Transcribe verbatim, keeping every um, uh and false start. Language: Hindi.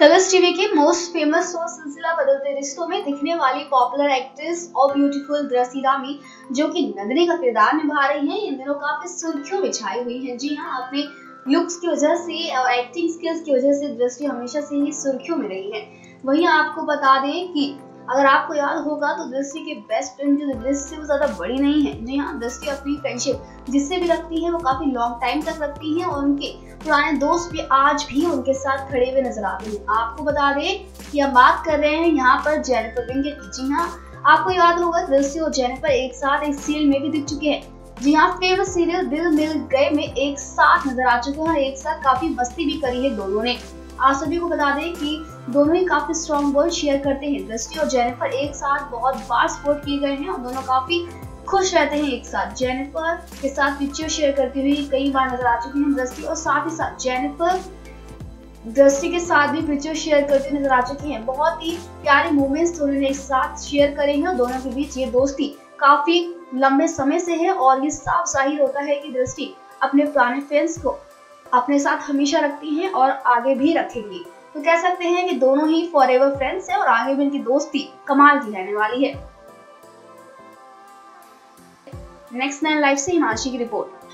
कलर्स टीवी के most famous show Silsila Badalte रिश्तों में दिखने वाली पॉपुलर एक्ट्रेस और ब्यूटीफुल दृष्टि रामी, जो कि नंदिनी का किरदार निभा रही हैं, इन दिनों काफी सुर्खियों में छाई हुई हैं। जी हाँ, अपने लुक्स की वजह से और एक्टिंग स्किल्स की वजह से दृष्टि हमेशा से ही सुर्खियों में रही है। वहीं आपको बता दें कि अगर आपको याद होगा तो दृष्टि के बेस्ट फ्रेंड जो दृष्टि वो ज्यादा बड़ी नहीं है। जी हाँ, दृष्टि अपनी फ्रेंडशिप जिससे भी रखती है वो काफी लॉन्ग टाइम तक रखती है और उनके पुराने दोस्त भी आज भी उनके साथ खड़े हुए नजर आते हैं। आपको बता दें कि हम बात कर रहे हैं यहाँ पर जेनिफर विंगे की। जी हाँ, आपको याद होगा दृष्टि और जेनिफर एक साथ एक सीरियल में भी दिख चुके हैं। जी हाँ, फेवरेट सीरियल दिल मिल गए में एक साथ नजर आ चुके हैं और एक साथ काफी मस्ती भी करी है दोनों ने। आप सभी को बता दें कि दोनों ही काफी स्ट्रॉन्ग बॉन्ड शेयर करते हैं। दृष्टि और जेनिफर एक साथ बहुत बार सपोर्ट किए गए हैं और दोनों काफी खुश रहते हैं एक साथ। जेनिफर के साथ पिक्चर शेयर करती हुई कई बार नजर आ चुकी हैं दृष्टि, और साथ ही साथ जेनिफर दृष्टि के साथ भी पिक्चर शेयर करती हुई नजर आ चुकी हैं। बहुत ही प्यारे मोमेंट्स दोनों ने एक साथ शेयर करे हैं और दोनों के बीच ये दोस्ती काफी लंबे समय से है और ये साफ जाहिर होता है कि दृष्टि अपने पुराने फ्रेंड्स को अपने साथ हमेशा रखती हैं और आगे भी रखेगी। तो कह सकते हैं कि दोनों ही फॉरएवर फ्रेंड्स हैं और आगे भी इनकी दोस्ती कमाल की रहने वाली है। नेक्स्ट नाइन लाइव से हिमांशी की रिपोर्ट।